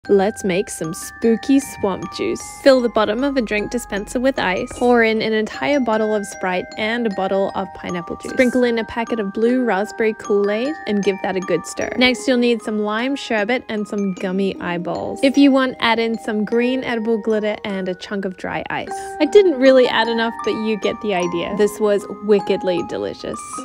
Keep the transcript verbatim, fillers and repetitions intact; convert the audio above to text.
Let's make some spooky swamp juice. Fill the bottom of a drink dispenser with ice. Pour in an entire bottle of Sprite and a bottle of pineapple juice. Sprinkle in a packet of blue raspberry Kool-Aid and give that a good stir. Next, you'll need some lime sherbet and some gummy eyeballs. If you want, add in some green edible glitter and a chunk of dry ice. I didn't really add enough, but you get the idea. This was wickedly delicious.